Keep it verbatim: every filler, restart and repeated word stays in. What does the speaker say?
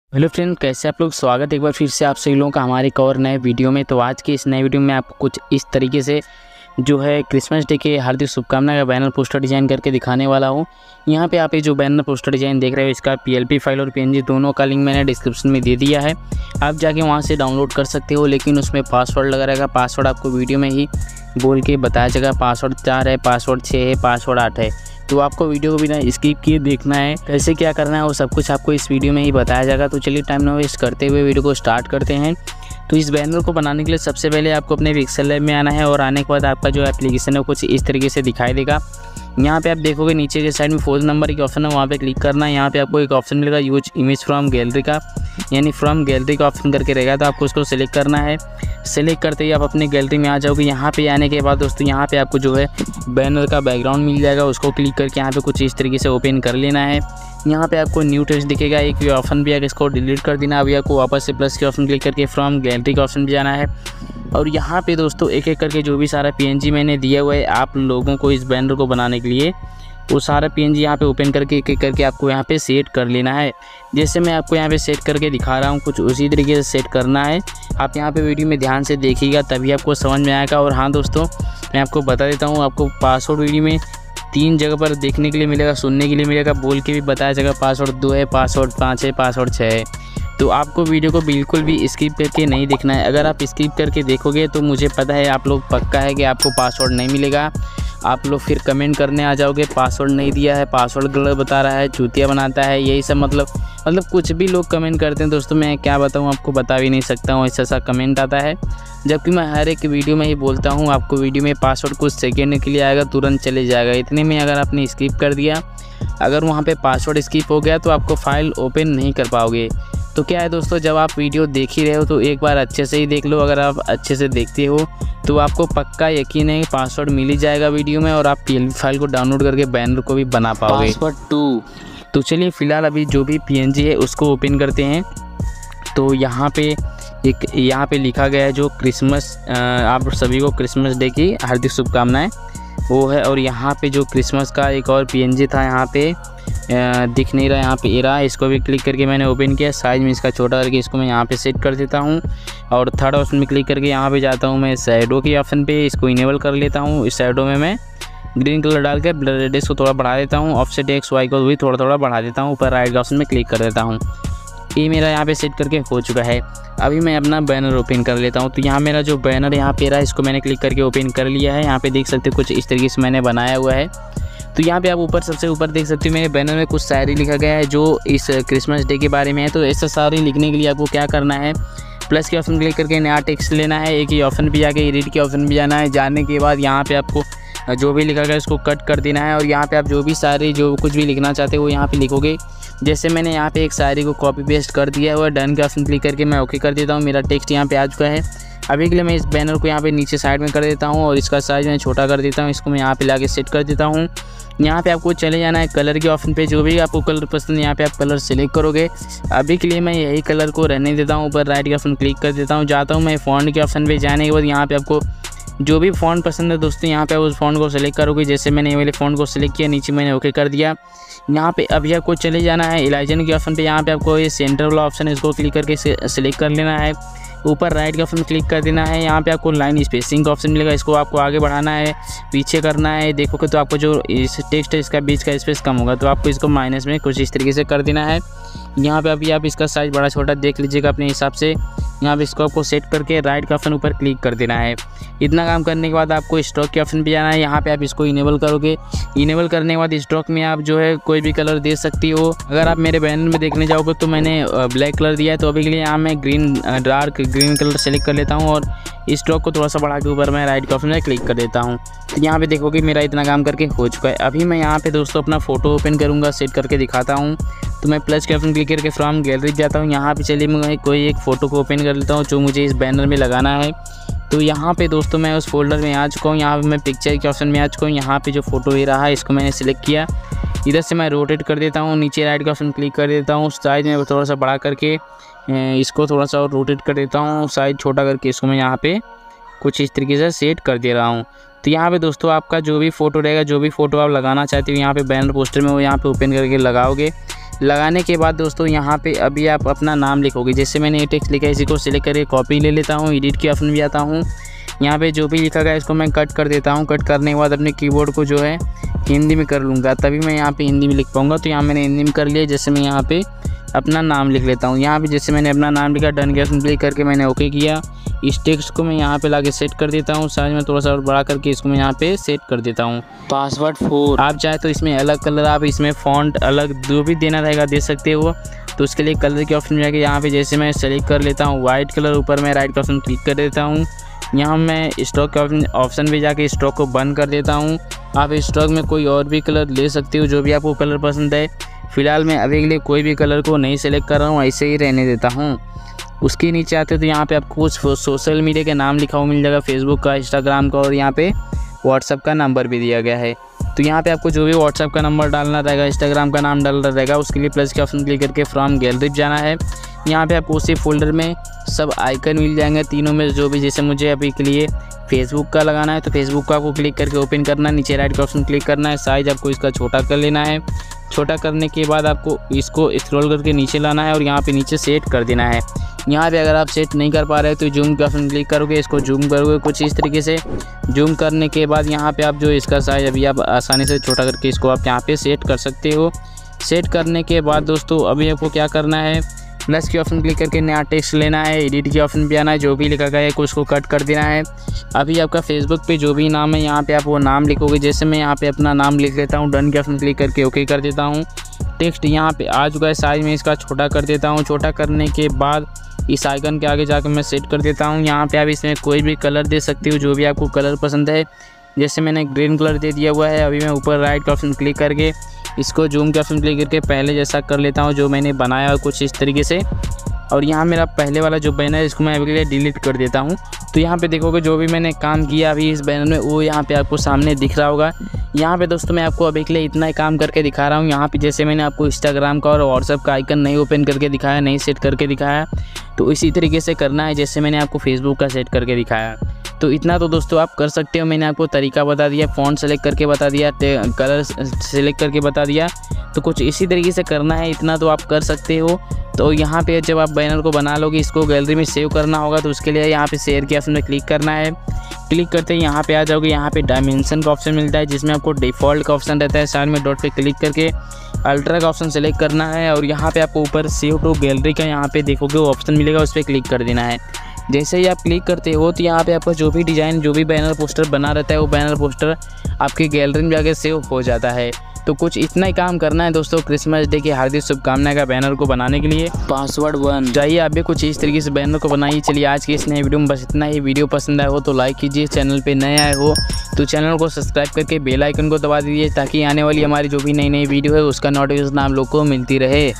Hello friend, कैसे आप लोग। स्वागत है एक बार फिर से आप सभी लोगों का हमारे एक और नए वीडियो में। तो आज के इस नए वीडियो में आपको कुछ इस तरीके से जो है क्रिसमस डे के हार्दिक शुभकामना का बैनर पोस्टर डिज़ाइन करके दिखाने वाला हूँ। यहाँ पे आप ये जो बैनर पोस्टर डिज़ाइन देख रहे हो, इसका पीएलपी फाइल और पीएनजी दोनों का लिंक मैंने डिस्क्रिप्शन में दे दिया है। आप जाके वहाँ से डाउनलोड कर सकते हो, लेकिन उसमें पासवर्ड लगा रहेगा। पासवर्ड आपको वीडियो में ही बोल के बताया जाएगा। पासवर्ड चार है, पासवर्ड छः है, पासवर्ड आठ है। तो आपको वीडियो को बिना स्किप किए देखना है। कैसे क्या करना है वो सब कुछ आपको इस वीडियो में ही बताया जाएगा। तो चलिए टाइम ना वेस्ट करते हुए वीडियो को स्टार्ट करते हैं। तो इस बैनर को बनाने के लिए सबसे पहले आपको अपने पिक्सेल लैब में आना है और आने के बाद आपका जो एप्लीकेशन है कुछ इस तरीके से दिखाई देगा। यहाँ पे आप देखोगे नीचे के साइड में फोर्थ नंबर की ऑप्शन है, वहाँ पे क्लिक करना है। यहाँ पे आपको एक ऑप्शन मिलेगा यूज इमेज फ्रॉम गैलरी का, यानी फ्रॉम गैलरी का ऑप्शन करके रहेगा। तो आपको उसको सिलेक्ट करना है। सेलेक्ट करते ही आप अपने गैलरी में आ जाओगे। यहाँ पे आने के बाद दोस्तों यहाँ पे आपको जो है बैनर का बैकग्राउंड मिल जाएगा। उसको क्लिक करके यहाँ पे कुछ इस तरीके से ओपन कर लेना है। यहाँ पे आपको न्यू टेक्स्ट दिखेगा, एक भी ऑप्शन भी है, इसको डिलीट कर देना। अभी आपको वापस से प्लस के ऑप्शन क्लिक करके फ्रॉम गैलरी का ऑप्शन भी जाना है। और यहाँ पे दोस्तों एक एक करके जो भी सारा पीएनजी मैंने दिया हुआ है आप लोगों को इस बैनर को बनाने के लिए, वो सारा पीएनजी यहाँ पे ओपन करके एक एक करके आपको यहाँ पे सेट कर लेना है। जैसे मैं आपको यहाँ पे सेट करके दिखा रहा हूँ, कुछ उसी तरीके से सेट करना है। आप यहाँ पे वीडियो में ध्यान से देखिएगा, तभी आपको समझ में आएगा। और हाँ दोस्तों, मैं आपको बता देता हूँ, आपको पासवर्ड वीडियो में तीन जगह पर देखने के लिए मिलेगा, सुनने के लिए मिलेगा, बोल के भी बताया जाएगा। पासवर्ड दो है, पासवर्ड पाँच है, पासवर्ड छः है। तो आपको वीडियो को बिल्कुल भी स्किप करके नहीं देखना है। अगर आप स्किप करके देखोगे तो मुझे पता है आप लोग पक्का है कि आपको पासवर्ड नहीं मिलेगा। आप लोग फिर कमेंट करने आ जाओगे, पासवर्ड नहीं दिया है, पासवर्ड गलत बता रहा है, चूतिया बनाता है, यही सब मतलब मतलब कुछ भी लोग कमेंट करते हैं। दोस्तों मैं क्या बताऊँ, आपको बता भी नहीं सकता हूँ, ऐसा सा कमेंट आता है। जबकि मैं हर एक वीडियो में ही बोलता हूँ आपको वीडियो में पासवर्ड कुछ सेकेंड के लिए आएगा, तुरंत चले जाएगा। इतने में अगर आपने स्किप कर दिया, अगर वहाँ पे पासवर्ड स्किप हो गया तो आपको फाइल ओपन नहीं कर पाओगे। तो क्या है दोस्तों, जब आप वीडियो देख ही रहे हो तो एक बार अच्छे से ही देख लो। अगर आप अच्छे से देखते हो तो आपको पक्का यकीन है कि पासवर्ड मिल ही जाएगा वीडियो में, और आप पीएलपी फाइल को डाउनलोड करके बैनर को भी बना पाओगे। Password two. तो चलिए फिलहाल अभी जो भी पीएनजी है उसको ओपन करते हैं। तो यहाँ पे एक यहाँ पे लिखा गया है जो क्रिसमस, आप सभी को क्रिसमस डे की हार्दिक शुभकामनाएं, वो है। और यहाँ पे जो क्रिसमस का एक और पीएनजी था यहाँ पे दिख नहीं रहा, यहाँ पे ए रहा है। इसको भी क्लिक करके मैंने ओपन किया। साइज़ में इसका छोटा करके इसको मैं यहाँ पे सेट कर देता हूँ। और थर्ड ऑप्शन में क्लिक करके यहाँ पे जाता हूँ मैं शैडो के ऑप्शन पे, इसको इनेबल कर लेता हूँ। इस शैडो में मैं ग्रीन कलर डाल के ब्लर रेडियस को थोड़ा बढ़ा देता हूँ। ऑफसेट एक्स वाई को भी थोड़ा थोड़ा बढ़ा देता हूँ। ऊपर राइट के ऑप्शन में क्लिक कर देता हूँ। ये मेरा यहाँ पे सेट करके हो चुका है। अभी मैं अपना बैनर ओपन कर लेता हूँ। तो यहाँ मेरा जो बैनर यहाँ पे रहा है, इसको मैंने क्लिक करके ओपन कर लिया है। यहाँ पे देख सकते हो कुछ इस तरीके से मैंने बनाया हुआ है। तो यहाँ पे आप ऊपर सबसे ऊपर देख सकते हो मेरे बैनर में कुछ शायरी लिखा गया है जो इस क्रिसमस डे के बारे में है। तो ऐसा शायरी लिखने के लिए आपको क्या करना है, प्लस के ऑप्शन क्लिक करके नया टेक्स्ट लेना है। एक ही ऑप्शन पे जाके एडिट के ऑप्शन पे जाना है। जाने के बाद यहाँ पे आपको जो भी लिखा गया उसको कट कर देना है। और यहाँ पे आप जो भी शायरी जो कुछ भी लिखना चाहते हो वो यहाँ पे लिखोगे। जैसे मैंने यहाँ पे एक शायरी को कॉपी पेस्ट कर दिया हुआ है। डन के ऑप्शन क्लिक करके मैं ओके कर देता हूँ। मेरा टेक्स्ट यहाँ पे आ चुका है। अभी के लिए मैं इस बैनर को यहाँ पे नीचे साइड में कर देता हूँ और इसका साइज़ मैं छोटा कर देता हूँ। इसको मैं यहाँ पे लाके सेट कर देता हूँ। यहाँ पे आपको चले जाना है कलर के ऑप्शन पे। जो भी आपको कलर पसंद है यहाँ पे आप कलर सेलेक्ट करोगे। अभी के लिए मैं यही कलर को रहने देता हूँ। ऊपर राइट के ऑप्शन क्लिक कर देता हूँ। जाता हूँ मैं फ़ॉन्ट के ऑप्शन पे। जाने के बाद यहाँ पे आपको जो भी फ़ॉन्ट पसंद है दोस्तों, यहाँ पे उस फ़ॉन्ट को सेलेक्ट करोगे। जैसे मैंने ये वाले फ़ॉन्ट को सेलेक्ट किया, नीचे मैंने ओके कर दिया। यहाँ पे अभी आपको चले जाना है इलाइजन के ऑप्शन पे। यहाँ पे आपको ये सेंटर वाला ऑप्शन है, इसको क्लिक करके सेलेक्ट कर लेना है। ऊपर राइट के ऑप्शन क्लिक कर देना है। यहाँ पे आपको लाइन स्पेसिंग का ऑप्शन मिलेगा, इसको आपको आगे बढ़ाना है, पीछे करना है। देखोगे तो आपको जो इस टेक्स्ट है इसका बीच का स्पेस कम होगा, तो आपको इसको माइनस में कुछ इस तरीके से कर देना है। यहाँ पे अभी आप इसका साइज़ बड़ा छोटा देख लीजिएगा अपने हिसाब से। यहाँ पे इसको आपको सेट करके राइट का ऑप्शन ऊपर क्लिक कर देना है। इतना काम करने के बाद आपको स्टॉक के ऑप्शन पे जाना है। यहाँ पे आप इसको इनेबल करोगे। इनेबल करने के बाद स्टॉक में आप जो है कोई भी कलर दे सकती हो। अगर आप मेरे बैनर में देखने जाओगे तो मैंने ब्लैक कलर दिया है, तो अभी के लिए यहाँ मैं green dark green colour select कर लेता हूँ और स्टॉक को थोड़ा सा बढ़ा के ऊपर मैं राइट के ऑप्शन में क्लिक कर देता हूँ। तो यहाँ पे देखोगे मेरा इतना काम करके हो चुका है। अभी मैं यहाँ पे दोस्तों अपना फ़ोटो ओपन करूँगा, सेट करके दिखाता हूँ। तो मैं प्लस के ऑप्शन क्लिक करके फ्रॉम गैलरी जाता हूँ। यहाँ पे चलिए मैं कोई एक फ़ोटो को ओपन कर लेता हूँ जो मुझे इस बैनर में लगाना है। तो यहाँ पे दोस्तों मैं उस फोल्डर में आ चुका हूँ। यहाँ पे मैं पिक्चर के ऑप्शन में आ चुका हूँ। यहाँ पे जो फोटो ये रहा है इसको मैंने सिलेक्ट किया। इधर से मैं रोटेट कर देता हूँ, नीचे राइट का ऑप्शन क्लिक कर देता हूँ। साइज़ में थोड़ा सा बड़ा करके इसको थोड़ा सा और रोटेट कर देता हूँ। साइज़ छोटा करके इसको मैं यहाँ पे कुछ इस तरीके से सेट कर दे रहा हूँ। तो यहाँ पे दोस्तों आपका जो भी फ़ोटो रहेगा, जो भी फ़ोटो आप लगाना चाहते हो यहाँ पे बैनर पोस्टर में, वो यहाँ पे ओपन करके लगाओगे। लगाने के बाद दोस्तों यहाँ पे अभी आप अपना नाम लिखोगे। जैसे मैंने ये टेक्स्ट लिखा है, इसी को सिलेक्ट करके कॉपी ले लेता हूँ, एडिट के ऑप्शन भी आता हूँ। यहाँ पे जो भी लिखा गया इसको मैं कट कर देता हूँ। कट करने के बाद अपने कीबोर्ड को जो है हिंदी में कर लूँगा, तभी मैं यहाँ पे हिंदी में लिख पाऊँगा। तो यहाँ मैंने हिंदी में कर लिया। जैसे मैं यहाँ पे अपना नाम लिख लेता हूँ। यहाँ पे जैसे मैंने अपना नाम लिखा, डन के ऑप्शन क्लिक करके मैंने ओके किया। इस टेक्स्ट को मैं यहाँ पे लाके सेट कर देता हूँ। साइज में थोड़ा सा और बड़ा करके इसको मैं यहाँ पे सेट कर देता हूँ। पासवर्ड फोर आप चाहे तो इसमें अलग कलर, आप इसमें फॉन्ट अलग जो भी देना रहेगा दे सकते हो। तो उसके लिए कलर के ऑप्शन में जाके यहाँ पे जैसे मैं सेलेक्ट कर लेता हूँ वाइट कलर, ऊपर मैं राइट का ऑप्शन क्लिक कर देता हूँ। यहाँ मैं स्टॉक के ऑप्शन पे जाके स्टॉक को बंद कर देता हूँ। आप स्टॉक में कोई और भी कलर ले सकते हो, जो भी आपको कलर पसंद है। फिलहाल मैं अभी के लिए कोई भी कलर को नहीं सेलेक्ट कर रहा हूँ, ऐसे ही रहने देता हूँ। उसके नीचे आते तो यहाँ पे आपको कुछ सोशल मीडिया के नाम लिखा हुआ मिल जाएगा, फेसबुक का, इंस्टाग्राम का, और यहाँ पे व्हाट्सअप का नंबर भी दिया गया है। तो यहाँ पे आपको जो भी व्हाट्सअप का नंबर डालना रहेगा, इंस्टाग्राम का नाम डालना रहेगा, उसके लिए प्लस के ऑप्शन क्लिक करके फ्रॉम गैलरी जाना है। यहाँ पे आपको उसी फोल्डर में सब आइकन मिल जाएंगे, तीनों में जो भी। जैसे मुझे अभी के लिए फेसबुक का लगाना है तो फेसबुक का आपको क्लिक करके ओपन करना है, नीचे राइट का ऑप्शन क्लिक करना है, साइज आपको इसका छोटा कर लेना है। छोटा करने के बाद आपको इसको स्क्रॉल करके नीचे लाना है और यहाँ पे नीचे सेट कर देना है। यहाँ पे अगर आप सेट नहीं कर पा रहे तो जूम का ऑप्शन क्लिक करोगे, इसको जूम करोगे कुछ इस तरीके से। जूम करने के बाद यहाँ पे आप जो इसका साइज अभी आप आसानी से छोटा करके इसको आप यहाँ पे सेट कर सकते हो। सेट करने के बाद दोस्तों अभी आपको क्या करना है, प्लस के ऑप्शन क्लिक करके नया टेक्स्ट लेना है, एडिट के ऑप्शन भी आना है, जो भी लिखा गया है उसको कट कर देना है। अभी आपका फेसबुक पे जो भी नाम है यहाँ पे आप वो नाम लिखोगे। जैसे मैं यहाँ पे अपना नाम लिख लेता हूँ, डन के ऑप्शन क्लिक करके ओके कर देता हूँ। टेक्स्ट यहाँ पे आ चुका है, साइज में इसका छोटा कर देता हूँ। छोटा करने के बाद इस आइकन के आगे जाकर मैं सेट कर देता हूँ। यहाँ पे आप इसमें कोई भी कलर दे सकते हो, जो भी आपको कलर पसंद है। जैसे मैंने ग्रीन कलर दे दिया हुआ है। अभी मैं ऊपर राइट का ऑप्शन क्लिक करके इसको जूम के ऑप्शन क्लिक करके पहले जैसा कर लेता हूँ जो मैंने बनाया कुछ इस तरीके से। और यहाँ मेरा पहले वाला जो बैनर है इसको मैं अभी के लिए डिलीट कर देता हूँ। तो यहाँ पे देखोगे जो भी मैंने काम किया अभी इस बैनर में वो यहाँ पे आपको सामने दिख रहा होगा। यहाँ पे दोस्तों मैं आपको अभी के लिए इतना ही काम करके दिखा रहा हूँ। यहाँ पे जैसे मैंने आपको इंस्टाग्राम का और व्हाट्सअप का आइकन नहीं ओपन करके दिखाया, नहीं सेट करके दिखाया, तो इसी तरीके से करना है जैसे मैंने आपको फेसबुक का सेट करके दिखाया। तो इतना तो दोस्तों आप कर सकते हो। मैंने आपको तरीका बता दिया, फ़ॉन्ट सेलेक्ट करके बता दिया, कलर सेलेक्ट करके बता दिया। तो कुछ इसी तरीके से करना है, इतना तो आप कर सकते हो। तो यहाँ पे जब आप बैनर को बना लोगे, इसको गैलरी में सेव करना होगा, तो उसके लिए यहाँ पे शेयर के ऑप्शन में क्लिक करना है। क्लिक करते ही यहाँ पे आ जाओगे। यहाँ पे डायमेंशन का ऑप्शन मिलता है, जिसमें आपको डिफ़ॉल्ट का ऑप्शन रहता है। साइड में डॉट पे क्लिक करके अल्ट्रा का ऑप्शन सेलेक्ट करना है और यहाँ पे आपको ऊपर सेव टू गैलरी का यहाँ पे देखोगे वो ऑप्शन मिलेगा, उस पर क्लिक कर देना है। जैसे ही आप क्लिक करते हो तो यहाँ पे आपका जो भी डिज़ाइन, जो भी बैनर पोस्टर बना रहता है, वो बैनर पोस्टर आपकी गैलरी में जाके सेव हो जाता है। तो कुछ इतना ही काम करना है दोस्तों क्रिसमस डे की हार्दिक शुभकामनाएं का बैनर को बनाने के लिए। पासवर्ड वन चाहिए आप भी कुछ इस तरीके से बैनर को बनाइए। चलिए आज की इस नए वीडियो में बस इतना ही। वीडियो पसंद आया हो तो लाइक कीजिए, चैनल पे नए आए हो तो चैनल को सब्सक्राइब करके बेल आइकन को दबा दीजिए, ताकि आने वाली हमारी जो भी नई नई वीडियो है उसका नोटिफिकेशन आप लोग को मिलती रहे।